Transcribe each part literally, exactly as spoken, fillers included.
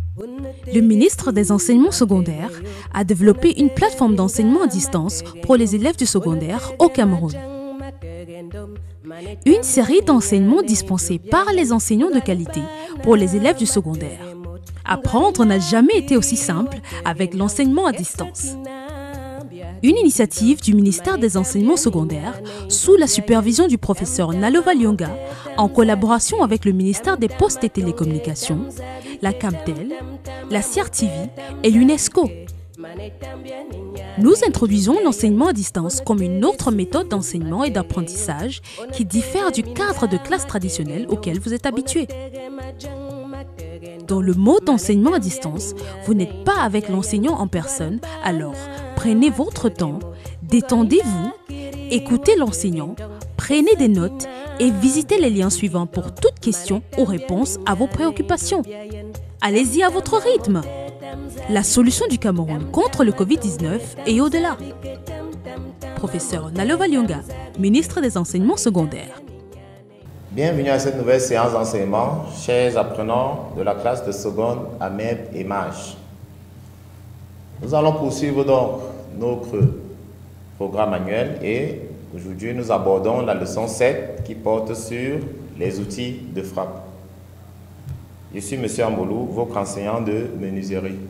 Le ministre des Enseignements secondaires a développé une plateforme d'enseignement à distance pour les élèves du secondaire au Cameroun. Une série d'enseignements dispensés par les enseignants de qualité pour les élèves du secondaire. Apprendre n'a jamais été aussi simple avec l'enseignement à distance. Une initiative du ministère des Enseignements secondaires sous la supervision du professeur Nalova Lyonga en collaboration avec le ministère des Postes et Télécommunications, la Camtel, la C R T V et l'UNESCO. Nous introduisons l'enseignement à distance comme une autre méthode d'enseignement et d'apprentissage qui diffère du cadre de classe traditionnel auquel vous êtes habitué. Dans le mode d'enseignement à distance, vous n'êtes pas avec l'enseignant en personne, alors prenez votre temps, détendez-vous, écoutez l'enseignant, prenez des notes et visitez les liens suivants pour toute question ou réponse à vos préoccupations. Allez-y à votre rythme. La solution du Cameroun contre le Covid dix-neuf et au-delà. Professeur Nalova Lyonga, ministre des Enseignements secondaires. Bienvenue à cette nouvelle séance d'enseignement, chers apprenants de la classe de seconde A M E B et M A G. Nous allons poursuivre donc notre programme annuel et aujourd'hui nous abordons la leçon sept qui porte sur les outils de frappe. Je suis M. Ambolou, votre enseignant de menuiserie.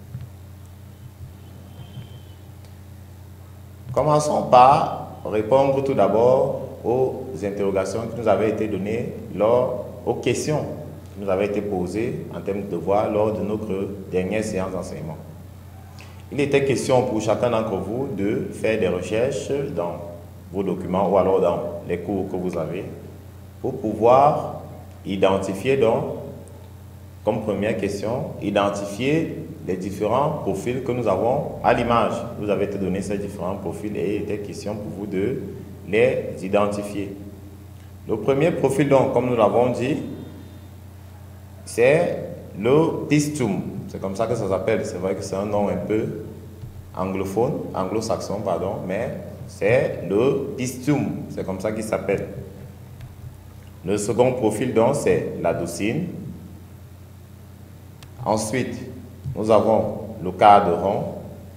Commençons par répondre tout d'abord aux interrogations qui nous avaient été données lors, aux questions qui nous avaient été posées en termes de devoirs lors de notre dernière séance d'enseignement. Il était question pour chacun d'entre vous de faire des recherches dans vos documents ou alors dans les cours que vous avez pour pouvoir identifier donc, comme première question, identifier les différents profils que nous avons à l'image. Vous avez été donné ces différents profils et il était question pour vous de les identifier. Le premier profil, donc, comme nous l'avons dit, c'est le pistum. C'est comme ça que ça s'appelle. C'est vrai que c'est un nom un peu anglophone, anglo-saxon, pardon, mais c'est le pistum. C'est comme ça qu'il s'appelle. Le second profil, donc, c'est la docine. Ensuite, nous avons le cadran.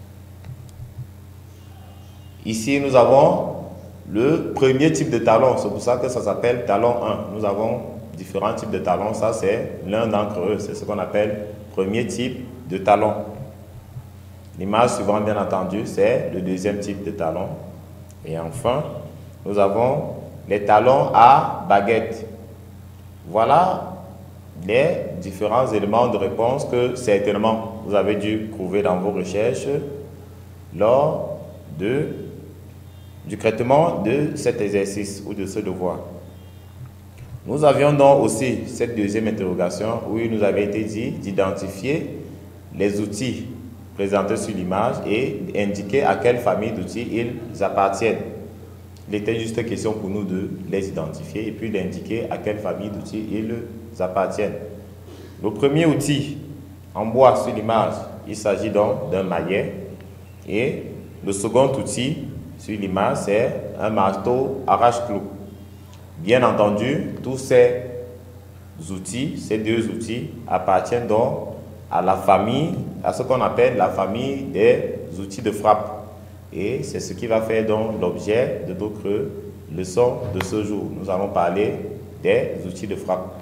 Ici, nous avons le premier type de talon. C'est pour ça que ça s'appelle talon un. Nous avons différents types de talons. Ça, c'est l'un d'entre eux. C'est ce qu'on appelle premier type de talon. L'image suivante, bien entendu, c'est le deuxième type de talon. Et enfin, nous avons les talons à baguette. Voilà les différents éléments de réponse que certainement vous avez dû trouver dans vos recherches lors de, du traitement de cet exercice ou de ce devoir. Nous avions donc aussi cette deuxième interrogation où il nous avait été dit d'identifier les outils présentés sur l'image et indiquer à quelle famille d'outils ils appartiennent. Il était juste question pour nous de les identifier et puis d'indiquer à quelle famille d'outils ils appartiennent. Le premier outil en bois sur l'image, il s'agit donc d'un maillet. Et le second outil sur l'image, c'est un marteau arrache-clou. Bien entendu, tous ces outils, ces deux outils, appartiennent donc à la famille, à ce qu'on appelle la famille des outils de frappe. Et c'est ce qui va faire donc l'objet de notre leçon de ce jour. Nous allons parler des outils de frappe.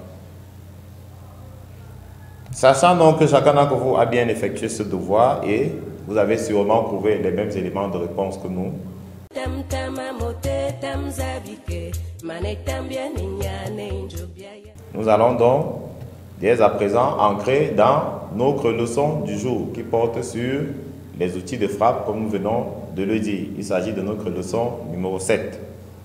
Sachant donc que chacun d'entre vous a bien effectué ce devoir et vous avez sûrement trouvé les mêmes éléments de réponse que nous, nous allons donc dès à présent entrer dans notre leçon du jour qui porte sur les outils de frappe comme nous venons de le dire. Il s'agit de notre leçon numéro sept.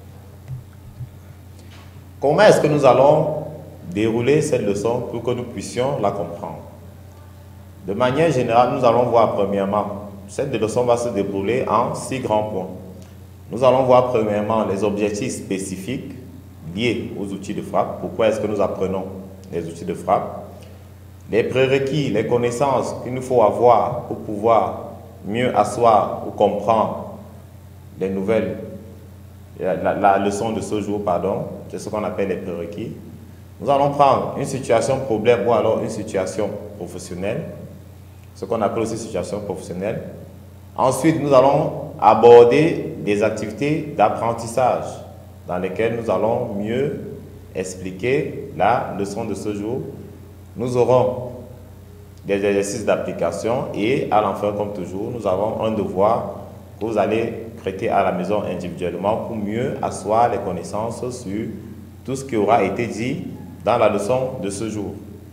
Comment est-ce que nous allons dérouler cette leçon pour que nous puissions la comprendre? De manière générale, nous allons voir premièrement, cette leçon va se dérouler en six grands points. Nous allons voir premièrement les objectifs spécifiques liés aux outils de frappe. Pourquoi est-ce que nous apprenons les outils de frappe? Les prérequis, les connaissances qu'il nous faut avoir pour pouvoir mieux asseoir ou comprendre les nouvelles, la, la leçon de ce jour, pardon, c'est ce qu'on appelle les prérequis. Nous allons prendre une situation problème ou alors une situation professionnelle, ce qu'on appelle aussi situation professionnelle. Ensuite, nous allons aborder des activités d'apprentissage dans lesquelles nous allons mieux expliquer la leçon de ce jour. Nous aurons des exercices d'application et à l'enfin, comme toujours, nous avons un devoir que vous allez traiter à la maison individuellement pour mieux asseoir les connaissances sur tout ce qui aura été dit dans la leçon de ce jour.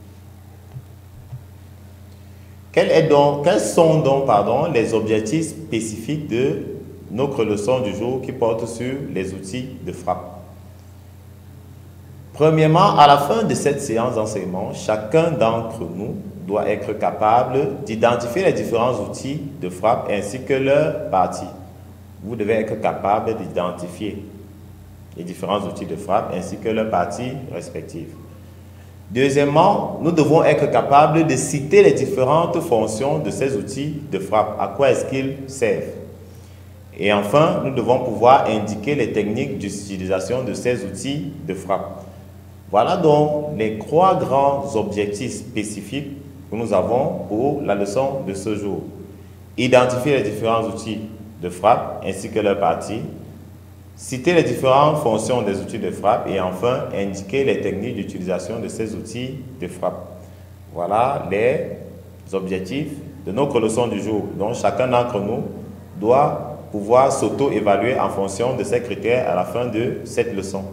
Quel est donc, quels sont donc pardon, les objectifs spécifiques de notre leçon du jour qui porte sur les outils de frappe? Premièrement, à la fin de cette séance d'enseignement, chacun d'entre nous doit être capable d'identifier les différents outils de frappe ainsi que leurs parties. Vous devez être capable d'identifier les différents outils de frappe ainsi que leurs parties respectives. Deuxièmement, nous devons être capables de citer les différentes fonctions de ces outils de frappe. À quoi est-ce qu'ils servent? Et enfin, nous devons pouvoir indiquer les techniques d'utilisation de ces outils de frappe. Voilà donc les trois grands objectifs spécifiques que nous avons pour la leçon de ce jour. Identifier les différents outils de frappe ainsi que leurs parties. Citer les différentes fonctions des outils de frappe et enfin indiquer les techniques d'utilisation de ces outils de frappe. Voilà les objectifs de notre leçon du jour. Donc chacun d'entre nous doit pouvoir s'auto-évaluer en fonction de ces critères à la fin de cette leçon.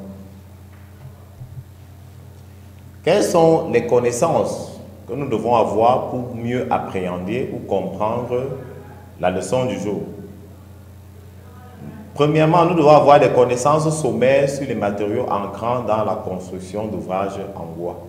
Quelles sont les connaissances que nous devons avoir pour mieux appréhender ou comprendre la leçon du jour? Premièrement, nous devons avoir des connaissances sommaires sur les matériaux entrant dans la construction d'ouvrages en bois.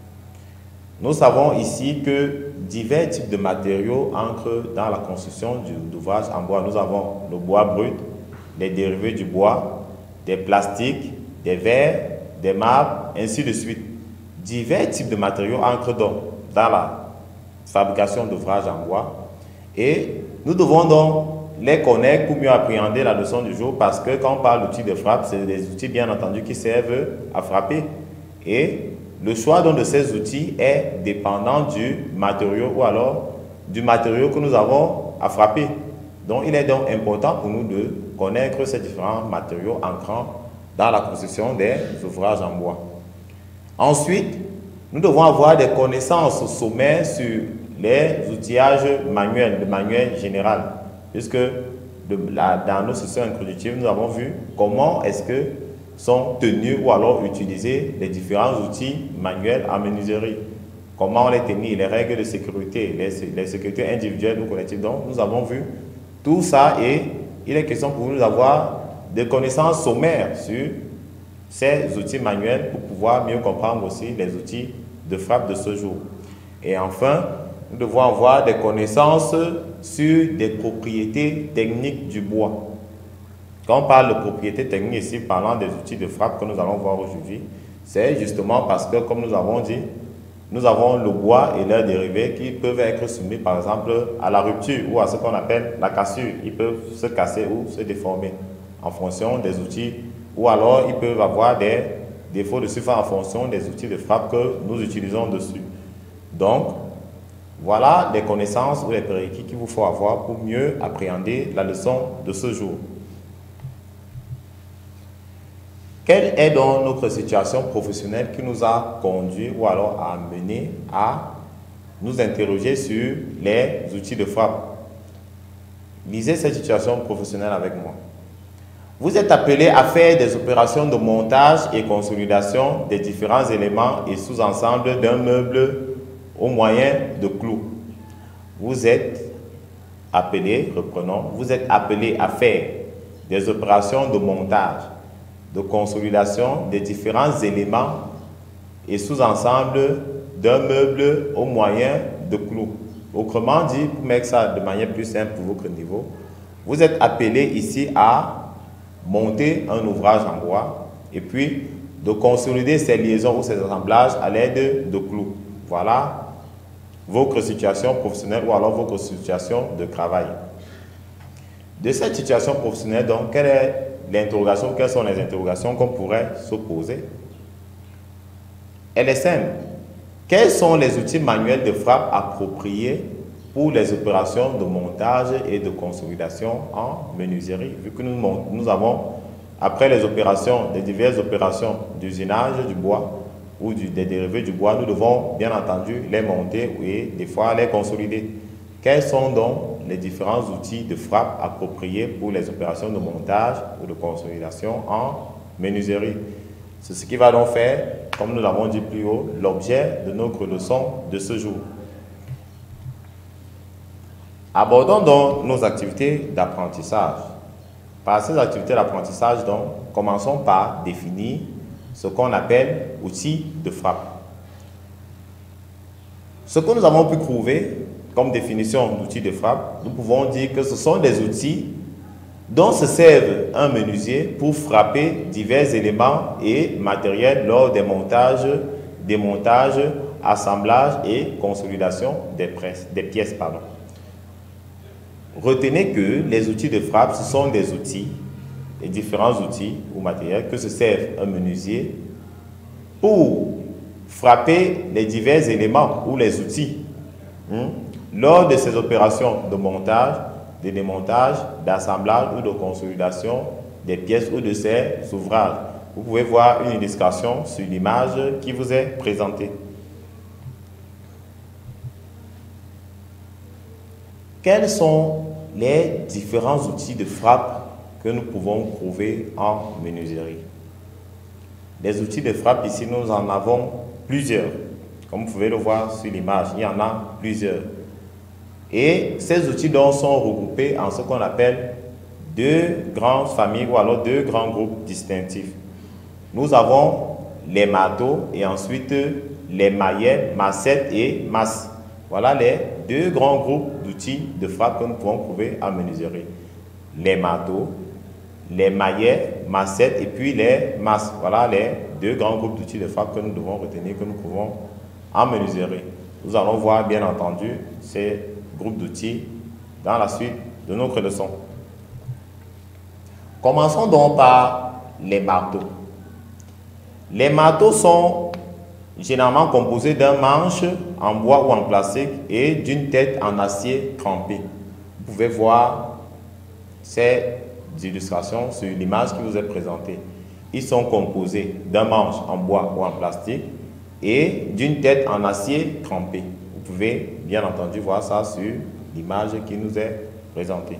Nous savons ici que divers types de matériaux entrent dans la construction d'ouvrages en bois. Nous avons le bois brut, les dérivés du bois, des plastiques, des verres, des marbres, ainsi de suite. Divers types de matériaux entrent donc dans la fabrication d'ouvrages en bois et nous devons donc les connaître pour mieux appréhender la leçon du jour parce que quand on parle d'outils de frappe, c'est des outils bien entendu qui servent à frapper et le choix donc de ces outils est dépendant du matériau ou alors du matériau que nous avons à frapper. Donc il est donc important pour nous de connaître ces différents matériaux entrant dans la construction des ouvrages en bois. Ensuite, nous devons avoir des connaissances sommaires sur les outillages manuels, le manuel général. Puisque de, la, dans nos sessions introductives, nous avons vu comment est-ce que sont tenus ou alors utilisés les différents outils manuels en menuiserie. Comment on les tenir, les règles de sécurité, les, les sécurités individuelles ou collectives. Donc, nous avons vu tout ça et il est question pour nous d'avoir des connaissances sommaires sur ces outils manuels pour pouvoir mieux comprendre aussi les outils de frappe de ce jour. Et enfin, nous devons avoir des connaissances sur des propriétés techniques du bois. Quand on parle de propriétés techniques ici, parlant des outils de frappe que nous allons voir aujourd'hui, c'est justement parce que, comme nous avons dit, nous avons le bois et leurs dérivés qui peuvent être soumis, par exemple, à la rupture ou à ce qu'on appelle la cassure. Ils peuvent se casser ou se déformer en fonction des outils, ou alors ils peuvent avoir des défauts de surface en fonction des outils de frappe que nous utilisons dessus. Donc, voilà les connaissances ou les prérequis qu'il vous faut avoir pour mieux appréhender la leçon de ce jour. Quelle est donc notre situation professionnelle qui nous a conduit ou alors a amené à nous interroger sur les outils de frappe? Lisez cette situation professionnelle avec moi. Vous êtes appelé à faire des opérations de montage et consolidation des différents éléments et sous-ensembles d'un meuble au moyen de clous. Vous êtes appelé, reprenons, vous êtes appelé à faire des opérations de montage, de consolidation des différents éléments et sous-ensembles d'un meuble au moyen de clous. Autrement dit, pour mettre ça de manière plus simple pour votre niveau, vous êtes appelé ici à monter un ouvrage en bois et puis de consolider ces liaisons ou ces assemblages à l'aide de clous. Voilà votre situation professionnelle ou alors votre situation de travail. De cette situation professionnelle, donc, quelle est l'interrogation, quelles sont les interrogations qu'on pourrait se poser? Elle est simple. Quels sont les outils manuels de frappe appropriés pour les opérations de montage et de consolidation en menuiserie? Vu que nous, nous avons, après les opérations, les diverses opérations d'usinage du bois ou du, des dérivés du bois, nous devons bien entendu les monter et des fois les consolider. Quels sont donc les différents outils de frappe appropriés pour les opérations de montage ou de consolidation en menuiserie? C'est ce qui va donc faire, comme nous l'avons dit plus haut, l'objet de notre leçon de ce jour. Abordons donc nos activités d'apprentissage. Par ces activités d'apprentissage, donc, commençons par définir ce qu'on appelle outils de frappe. Ce que nous avons pu trouver comme définition d'outils de frappe, nous pouvons dire que ce sont des outils dont se servent un menuisier pour frapper divers éléments et matériels lors des montages, démontages, assemblages et consolidation des, presses, des pièces. Pardon. Retenez que les outils de frappe, ce sont des outils, les différents outils ou matériels que se servent un menuisier pour frapper les divers éléments ou les outils hein, lors de ces opérations de montage, de démontage, d'assemblage ou de consolidation des pièces ou de ces ouvrages. Vous pouvez voir une illustration sur l'image qui vous est présentée. Quels sont les différents outils de frappe que nous pouvons trouver en menuiserie? Les outils de frappe, ici, nous en avons plusieurs. Comme vous pouvez le voir sur l'image, il y en a plusieurs. Et ces outils donc sont regroupés en ce qu'on appelle deux grandes familles ou alors deux grands groupes distinctifs. Nous avons les marteaux et ensuite les maillets, massettes et masses. Voilà les deux grands groupes d'outils de frappe que nous pouvons trouver en menuiserie. Les marteaux, les maillets, massettes et puis les masses. Voilà les deux grands groupes d'outils de frappe que nous devons retenir, que nous trouvons en menuiserie. Nous allons voir bien entendu ces groupes d'outils dans la suite de notre leçon. Commençons donc par les marteaux. Les marteaux sont généralement composés d'un manche en bois ou en plastique et d'une tête en acier trempé. Vous pouvez voir ces illustrations sur l'image qui vous est présentée. Ils sont composés d'un manche en bois ou en plastique et d'une tête en acier trempé. Vous pouvez bien entendu voir ça sur l'image qui nous est présentée.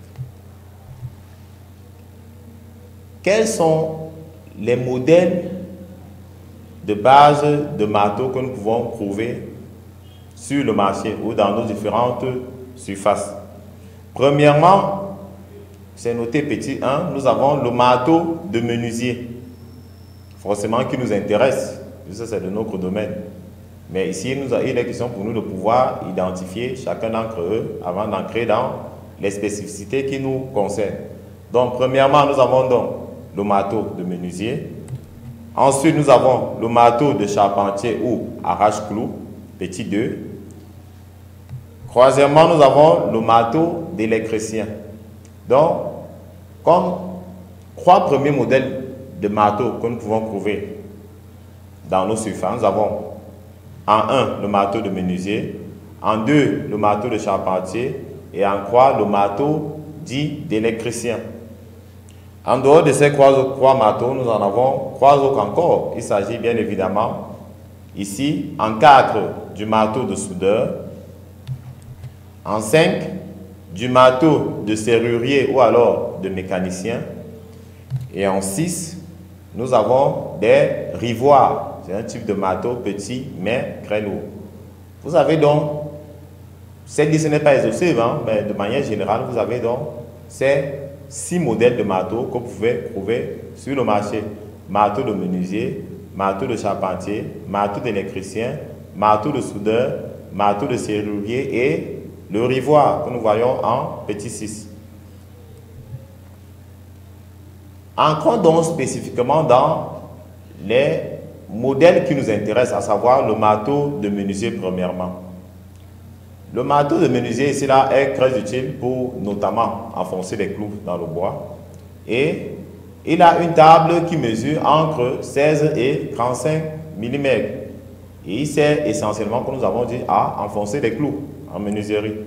Quels sont les modèles de base de marteaux que nous pouvons trouver sur le marché ou dans nos différentes surfaces? Premièrement, c'est noté petit un, nous avons le marteau de menuisier, forcément qui nous intéresse, ça c'est de notre domaine. Mais ici, nous, il est question pour nous de pouvoir identifier chacun d'entre eux avant d'entrer dans les spécificités qui nous concernent. Donc, premièrement, nous avons donc le marteau de menuisier. Ensuite, nous avons le marteau de charpentier ou arrache-clou, petit deux. Troisièmement, nous avons le marteau d'électricien. Donc, comme trois premiers modèles de marteaux que nous pouvons trouver dans nos surfaces, nous avons en un, le marteau de menuisier, en deux, le marteau de charpentier et en trois, le marteau dit d'électricien. En dehors de ces trois, trois marteaux, nous en avons trois autres encore. Il s'agit bien évidemment ici, en quatre, du marteau de soudeur, en cinq, du marteau de serrurier ou alors de mécanicien, et en six, nous avons des rivoirs. C'est un type de marteau petit mais très lourd. Vous avez donc, cette liste n'est pas exhaustive, hein, mais de manière générale, vous avez donc ces six modèles de marteaux que vous pouvez trouver sur le marché. Marteau de menuisier, marteau de charpentier, marteau d'électricien, marteau de soudeur, marteau de serrurier et le rivoire que nous voyons en petit six. Entrons donc spécifiquement dans les modèles qui nous intéressent, à savoir le marteau de menuisier premièrement. Le marteau de menuisier ici là est très utile pour notamment enfoncer les clous dans le bois. Et il a une table qui mesure entre seize et trente-cinq millimètres. Et il sert essentiellement, comme nous avons dit, à enfoncer des clous en menuiserie.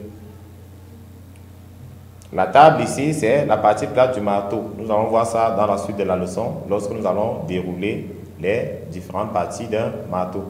La table ici, c'est la partie plate du marteau. Nous allons voir ça dans la suite de la leçon, lorsque nous allons dérouler les différentes parties d'un marteau.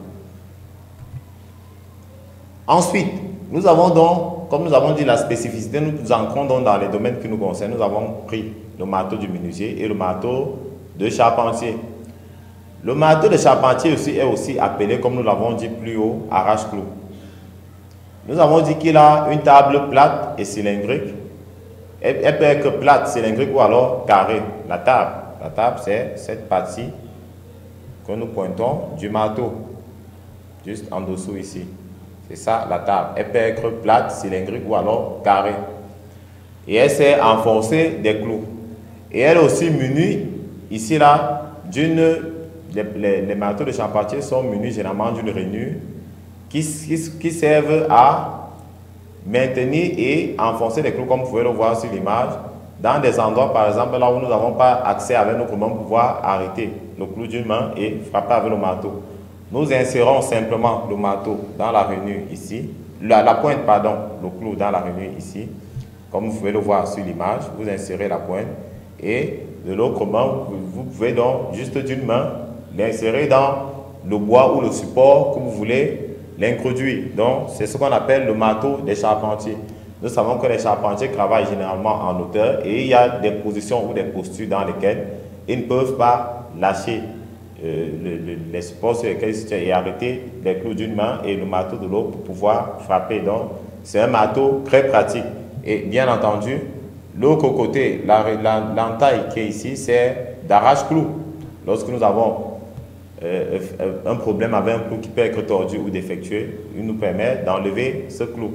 Ensuite, nous avons donc, comme nous avons dit, la spécificité, nous entrons donc dans les domaines qui nous concernent. Nous avons pris le marteau du menuisier et le marteau de charpentier. Le marteau de charpentier aussi est aussi appelé, comme nous l'avons dit plus haut, arrache-clou. Nous avons dit qu'il a une table plate et cylindrique. Elle, elle peut être plate, cylindrique ou alors carrée. La table, la table c'est cette partie que nous pointons du marteau, juste en dessous ici. C'est ça la table. Elle peut être plate, cylindrique ou alors carrée. Et elle sert à enfoncer des clous. Et elle est aussi munie, ici là, d'une... Les, les, les marteaux de charpentier sont munis généralement d'une rainure qui, qui, qui servent à maintenir et enfoncer les clous, comme vous pouvez le voir sur l'image, dans des endroits, par exemple, là où nous n'avons pas accès avec notre main pour pouvoir arrêter le clou d'une main et frapper avec le marteau. Nous insérons simplement le marteau dans la rainure ici, la, la pointe, pardon, le clou dans la rainure ici, comme vous pouvez le voir sur l'image. Vous insérez la pointe et de l'autre main, vous, vous pouvez donc juste d'une main l'insérer dans le bois ou le support que vous voulez l'introduire. Donc, c'est ce qu'on appelle le marteau des charpentiers. Nous savons que les charpentiers travaillent généralement en hauteur et il y a des positions ou des postures dans lesquelles ils ne peuvent pas lâcher euh, le, le, les supports sur lesquels ils se tiennent et arrêter les clous d'une main et le marteau de l'autre pour pouvoir frapper. Donc, c'est un marteau très pratique. Et bien entendu, l'autre côté, l'entaille la, la, qui est ici, c'est d'arrache-clou. Lorsque nous avons Euh, un problème avec un clou qui peut être tordu ou défectueux, il nous permet d'enlever ce clou.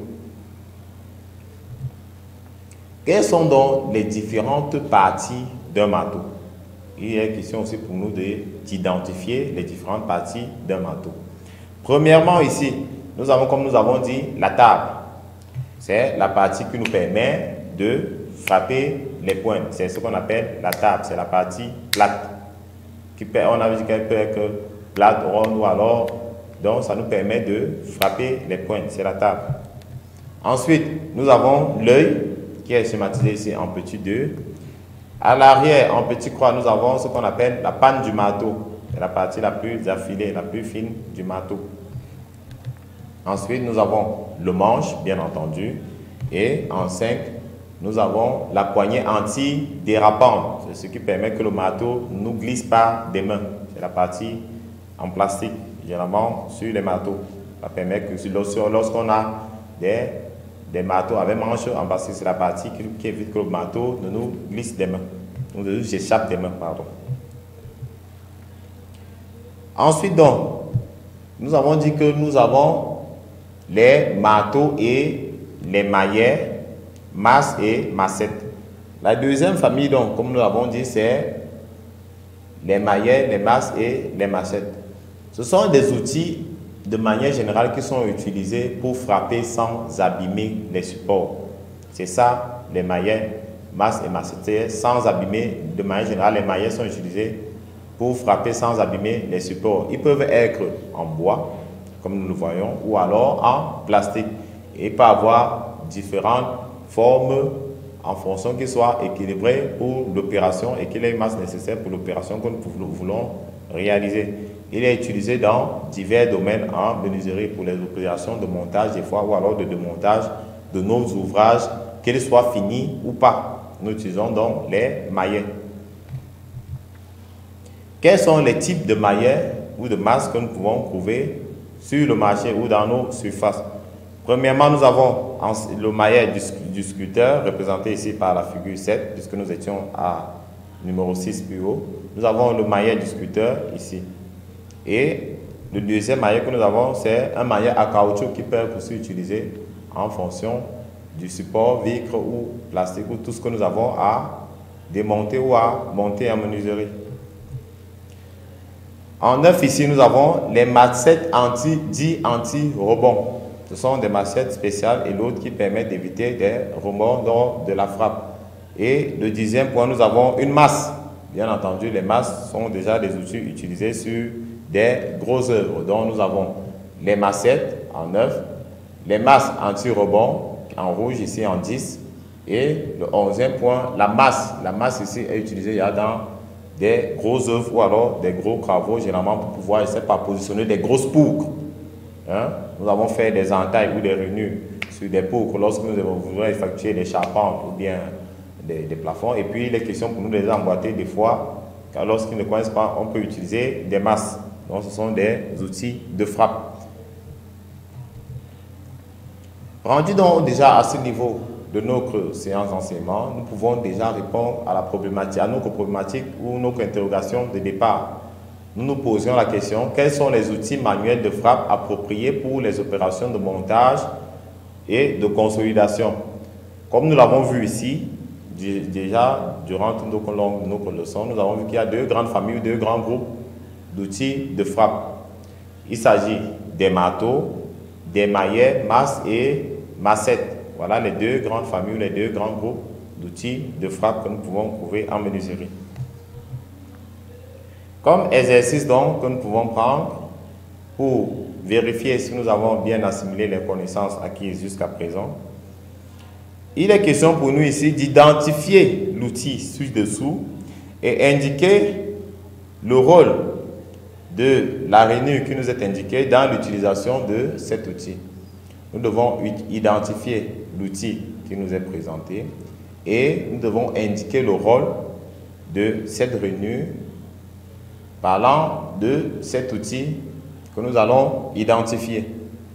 Quelles sont donc les différentes parties d'un marteau? Il est question aussi pour nous d'identifier les différentes parties d'un marteau. Premièrement ici, nous avons, comme nous avons dit, la table. C'est la partie qui nous permet de frapper les pointes. C'est ce qu'on appelle la table, c'est la partie plate. Qui peut, on a vu qu'elle peut être plate, ronde ou alors, donc ça nous permet de frapper les pointes, c'est la table. Ensuite, nous avons l'œil qui est schématisé ici en petit deux. À l'arrière, en petit croix, nous avons ce qu'on appelle la panne du marteau. C'est la partie la plus affilée, la plus fine du marteau. Ensuite, nous avons le manche, bien entendu. Et en cinq, nous avons la poignée anti-dérapante. C'est ce qui permet que le marteau ne nous glisse pas des mains. C'est la partie en plastique, généralement sur les marteaux. Ça permet que lorsqu'on a des, des marteaux avec manches en plastique, c'est la partie qui, qui évite que le marteau ne nous glisse des mains. Ne nous échappe des mains, pardon. Ensuite, donc, nous avons dit que nous avons les marteaux et les maillets, masse et massette. La deuxième famille, donc, comme nous l'avons dit, c'est les maillets, les masses et les massettes. Ce sont des outils de manière générale qui sont utilisés pour frapper sans abîmer les supports. C'est ça, les maillets, masses et massettes. Sans abîmer, de manière générale, les maillets sont utilisés pour frapper sans abîmer les supports. Ils peuvent être en bois, comme nous le voyons, ou alors en plastique. Et il peut avoir différentes formes en fonction qu'ils soient équilibrés pour l'opération et qu'il ait une masse nécessaire pour l'opération que nous voulons réaliser. Il est utilisé dans divers domaines en menuiserie pour les opérations de montage des fois ou alors de démontage de nos ouvrages, qu'ils soient finis ou pas. Nous utilisons donc les maillets. Quels sont les types de maillets ou de masses que nous pouvons trouver sur le marché ou dans nos surfaces? Premièrement, nous avons le maillet du, du sculpteur, représenté ici par la figure sept, puisque nous étions à numéro six plus haut. Nous avons le maillet du sculpteur ici. Et le deuxième maillet que nous avons, c'est un maillet à caoutchouc qui peut être aussi utilisé en fonction du support, vitre ou plastique, ou tout ce que nous avons à démonter ou à monter en menuiserie. En neuf, ici, nous avons les massettes anti, dit anti-rebond. Ce sont des massettes spéciales et l'autre qui permet d'éviter des rebonds lors de la frappe. Et le dixième point, nous avons une masse. Bien entendu, les masses sont déjà des outils utilisés sur des grosses œuvres. Donc, nous avons les massettes en neuf, les masses anti-rebond en rouge ici en dix, et le onzième point, la masse. La masse ici est utilisée il y a dans des grosses œuvres ou alors des gros travaux, généralement pour pouvoir, je sais pas, positionner des grosses poutres. Hein? Nous avons fait des entailles ou des renus sur des poutres lorsque nous voudrons effectuer des charpentes ou bien des, des plafonds. Et puis, il est question pour nous de les emboîter des fois, car lorsqu'ils ne connaissent pas, on peut utiliser des masses. Donc, ce sont des outils de frappe. Rendu donc déjà à ce niveau de notre séance d'enseignement, nous pouvons déjà répondre à la problématique, à notre problématique ou notre interrogation de départ. Nous nous posions la question, quels sont les outils manuels de frappe appropriés pour les opérations de montage et de consolidation? Comme nous l'avons vu ici, déjà durant toutes nos, nos leçons, nous avons vu qu'il y a deux grandes familles, deux grands groupes d'outils de frappe. Il s'agit des marteaux, des maillets, masses et massettes. Voilà les deux grandes familles, les deux grands groupes d'outils de frappe que nous pouvons trouver en menuiserie. Comme exercice donc que nous pouvons prendre pour vérifier si nous avons bien assimilé les connaissances acquises jusqu'à présent, il est question pour nous ici d'identifier l'outil ci-dessous et indiquer le rôle de la rainure qui nous est indiquée dans l'utilisation de cet outil. Nous devons identifier l'outil qui nous est présenté et nous devons indiquer le rôle de cette rainure parlant de cet outil que nous allons identifier.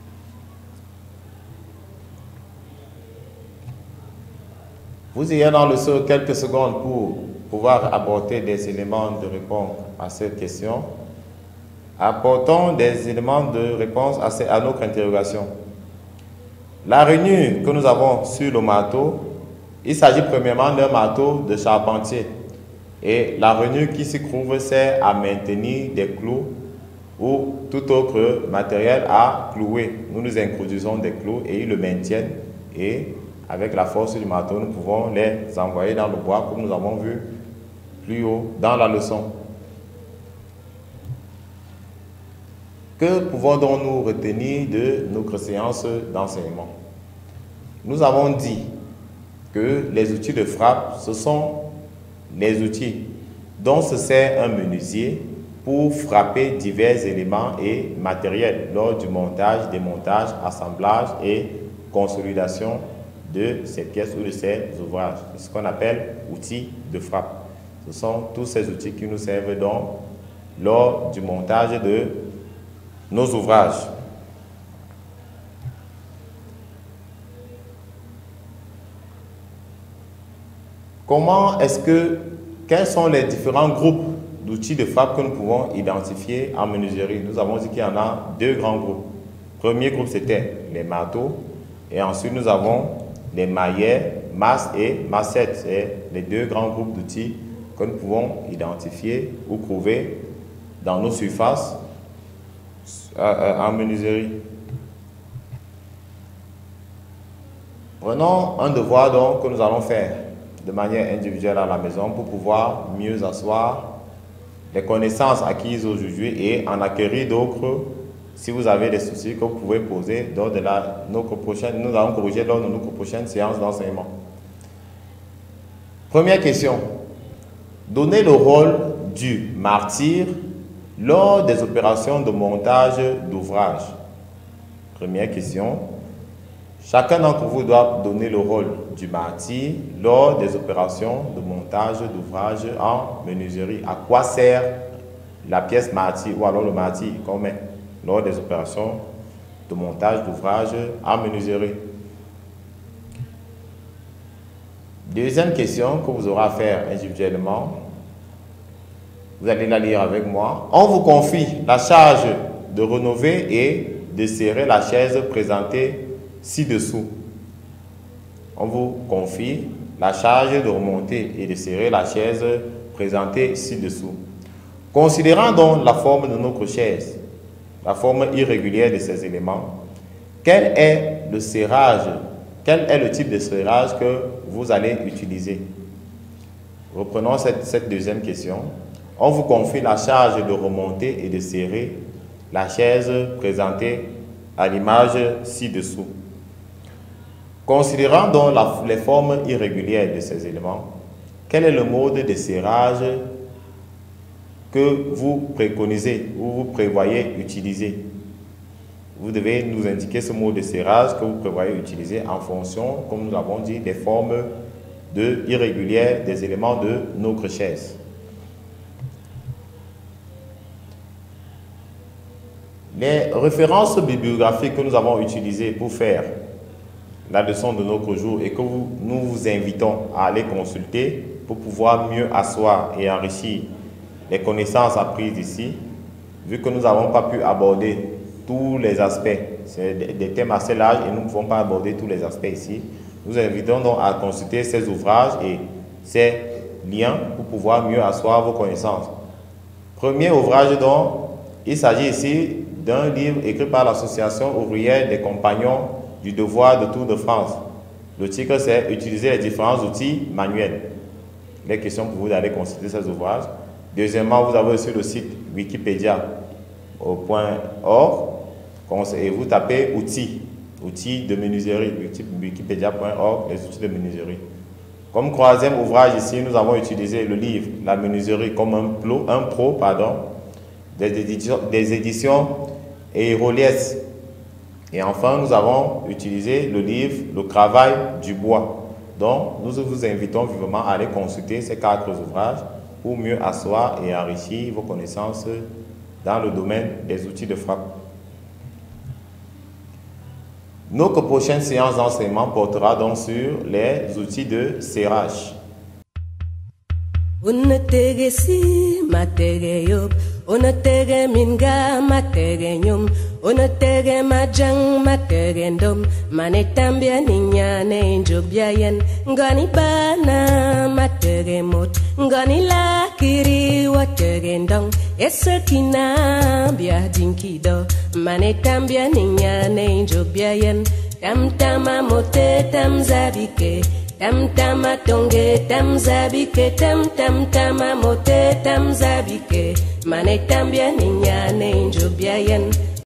Vous ayez dans le sol quelques secondes pour pouvoir apporter des éléments de réponse à cette question. Apportons des éléments de réponse à, ces, à notre interrogation. La rainure que nous avons sur le marteau, il s'agit premièrement d'un marteau de charpentier. Et la rainure qui s'y trouve sert à maintenir des clous ou tout autre matériel à clouer. Nous nous introduisons des clous et ils le maintiennent. Et avec la force du marteau, nous pouvons les envoyer dans le bois comme nous avons vu plus haut dans la leçon. Que pouvons donc nous retenir de notre séance d'enseignement? Nous avons dit que les outils de frappe, ce sont les outils dont se sert un menuisier pour frapper divers éléments et matériels lors du montage, démontage, assemblage et consolidation de ces pièces ou de ces ouvrages. C'est ce qu'on appelle outils de frappe. Ce sont tous ces outils qui nous servent donc lors du montage de nos ouvrages. Comment est-ce que, quels sont les différents groupes d'outils de frappe que nous pouvons identifier en menuiserie? Nous avons dit qu'il y en a deux grands groupes. Le premier groupe, c'était les marteaux. Et ensuite, nous avons les maillets, masses et massettes. C'est les deux grands groupes d'outils que nous pouvons identifier ou trouver dans nos surfaces en menuiserie. Prenons un devoir donc que nous allons faire de manière individuelle à la maison pour pouvoir mieux asseoir les connaissances acquises aujourd'hui et en acquérir d'autres si vous avez des soucis que vous pouvez poser lors de la, notre prochaine, nous allons corriger lors de notre prochaine séance d'enseignement. Première question. Donnez le rôle du martyr lors des opérations de montage d'ouvrage. Première question. Chacun d'entre vous doit donner le rôle du martyr lors des opérations de montage d'ouvrage en menuiserie. À quoi sert la pièce martyr ou alors le martyr qu'on met lors des opérations de montage d'ouvrage en menuiserie? Deuxième question que vous aurez à faire individuellement. Vous allez la lire avec moi. On vous confie la charge de rénover et de serrer la chaise présentée ci-dessous. On vous confie la charge de remonter et de serrer la chaise présentée ci-dessous. Considérant donc la forme de notre chaise, la forme irrégulière de ces éléments, quel est le serrage, quel est le type de serrage que vous allez utiliser? Reprenons cette, cette deuxième question. On vous confie la charge de remonter et de serrer la chaise présentée à l'image ci-dessous. Considérant donc la, les formes irrégulières de ces éléments, quel est le mode de serrage que vous préconisez ou vous prévoyez utiliser? Vous devez nous indiquer ce mode de serrage que vous prévoyez utiliser en fonction, comme nous l'avons dit, des formes de irrégulières des éléments de notre chaise. Les références bibliographiques que nous avons utilisées pour faire la leçon de notre jour et que vous, nous vous invitons à aller consulter pour pouvoir mieux asseoir et enrichir les connaissances apprises ici, vu que nous n'avons pas pu aborder tous les aspects. C'est des thèmes assez larges et nous ne pouvons pas aborder tous les aspects ici. Nous invitons donc à consulter ces ouvrages et ces liens pour pouvoir mieux asseoir vos connaissances. Premier ouvrage donc, il s'agit ici d'un livre écrit par l'Association ouvrière des compagnons du devoir de Tour de France. Le titre c'est « Utiliser les différents outils manuels ». Les questions pour vous d'aller consulter ces ouvrages. Deuxièmement, vous avez aussi le site wikipédia point org et vous tapez « outils ». Outils de menuiserie, wikipédia point org, les outils de menuiserie. Comme troisième ouvrage ici, nous avons utilisé le livre « La menuiserie comme un pro, un pro pardon, des éditions, des éditions Héroliès. Et enfin, nous avons utilisé le livre « Le travail du bois ». Donc, nous vous invitons vivement à aller consulter ces quatre ouvrages pour mieux asseoir et enrichir vos connaissances dans le domaine des outils de frappe. Notre prochaine séance d'enseignement portera donc sur les outils de serrage. Unategesi mategeyop, unatege minga mategenyum, unatege majang mategendom, manetambia ninyane injobyayen, ngani bana mategemot, ngani lakiri wategendong, esekina bia dinkido, manetambia ninyane injobyayen, tam tama mote tam zabike. Tam tama tonge tam zabike tam tam tama mote tam zabike mane tambia ninyane injobyayen